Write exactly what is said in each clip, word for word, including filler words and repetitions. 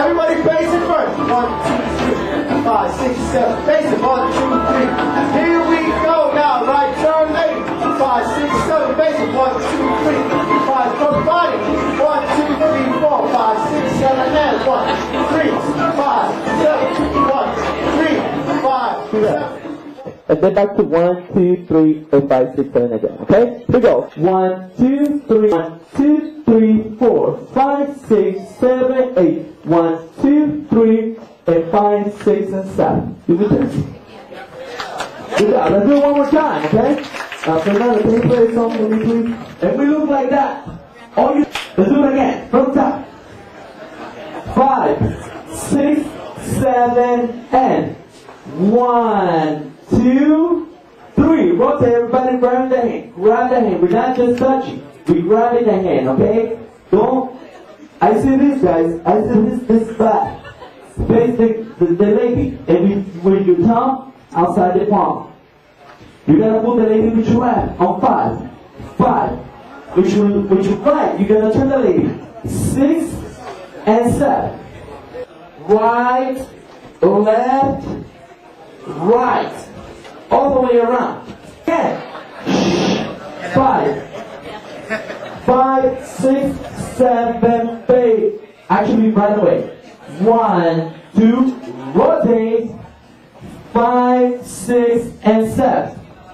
Everybody face it first. One, two, three, five, six, seven. Face it. One, two, three. Here we go now. Right turn, eight. Five, six, seven. Face it. One, two, three. Five, front body. One, two, three, four, five, six, seven, and one, three, five, seven, one, three, five, seven. And then back to one, two, three, and five, six, seven again. Okay? Here we go. One, two, three, one, two, three, four, five, six, seven, eight. One, two, three, and five, six, and seven. You good this? Good job. Let's do it one more time, okay? Uh, Fernando, can you play a song for me, please? And we look like that. All you. Let's do it again. From top. Five, six, seven, and one. Two, three. Rotate, everybody, grab the hand. Grab the hand. We're not just touching. We grab the hand, okay? Don't. I see this, guys. I see this, this back. Face the, the, the lady. And we, with your thumb outside the palm. You gotta put the lady with your left on five. Five. With your, with your right, you gotta turn the lady. Six and seven. Right, left, right. All the way around. Again. Five. Five, six, seven, eight. Actually, right away. One, two, rotate. Five, six, and seven.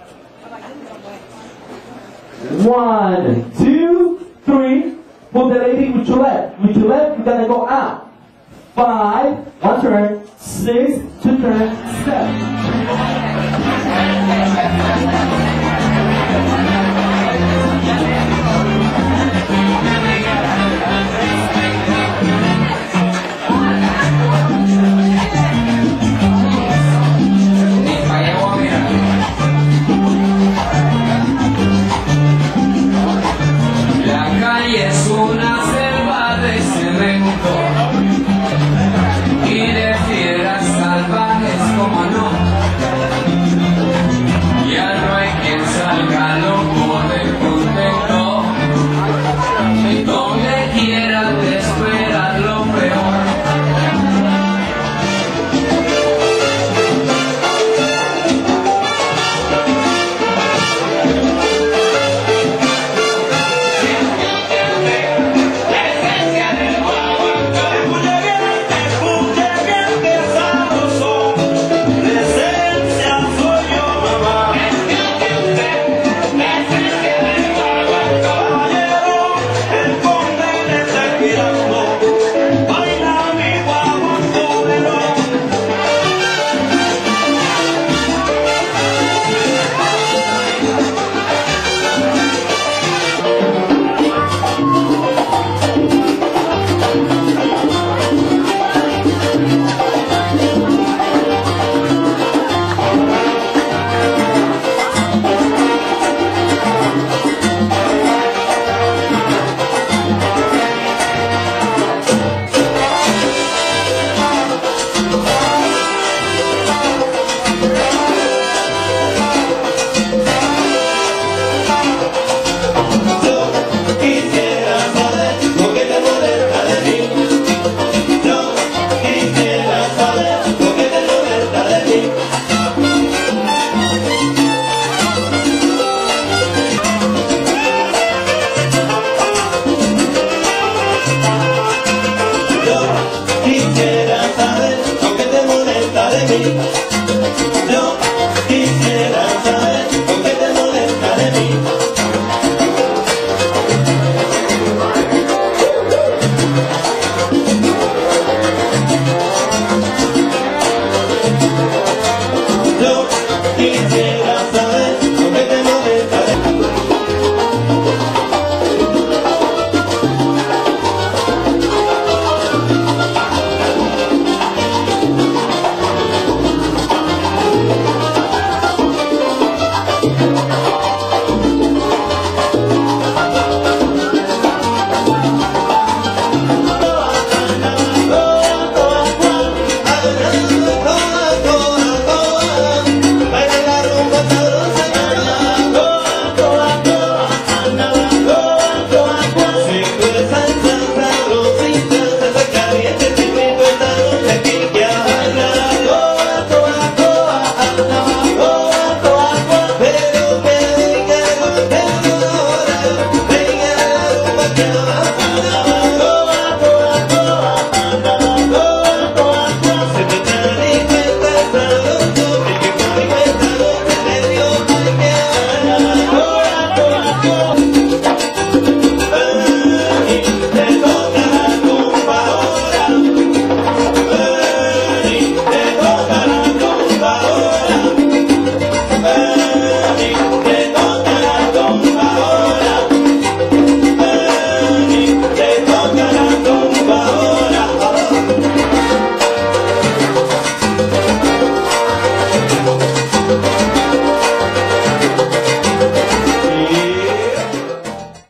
One, two, three. Put the lady with your left. With your left, you're gonna go out. Five, one turn. Six, two turn, seven.